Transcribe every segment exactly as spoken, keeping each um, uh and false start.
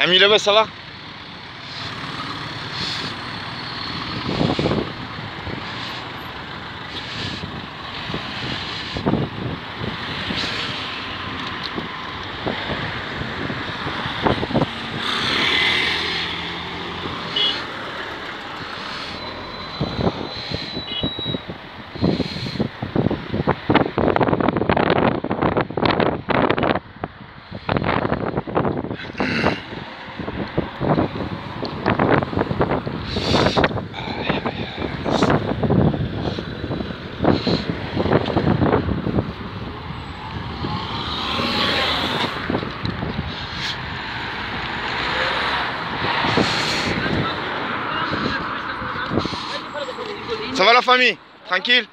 Ami là-bas, ça va? Ça va la famille? Tranquille?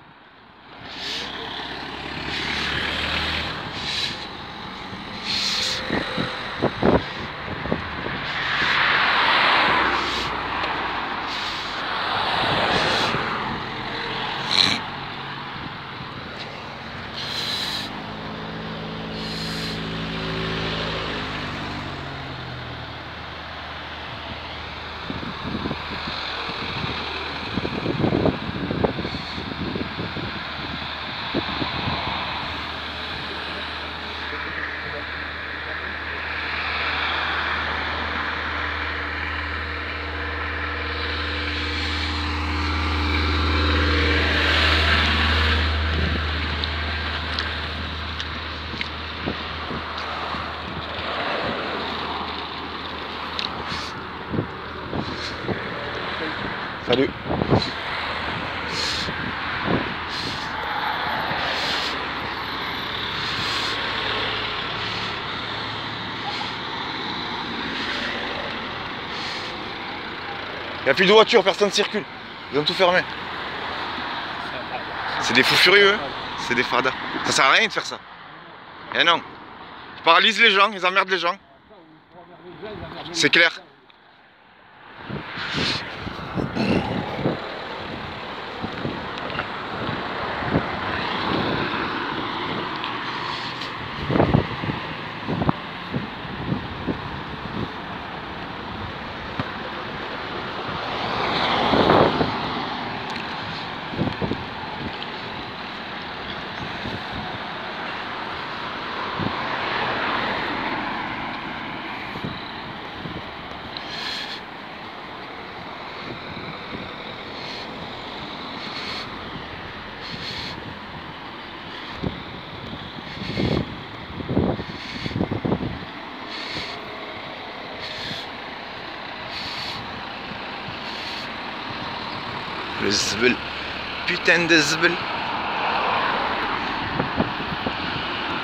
Salut. Il n'y a plus de voitures, personne ne circule. Ils ont tout fermé. C'est des fous furieux, hein. C'est des fadas. Ça sert à rien de faire ça. Eh non. Ils paralysent les gens, ils emmerdent les gens. C'est clair. Le zbel. Putain de zbel.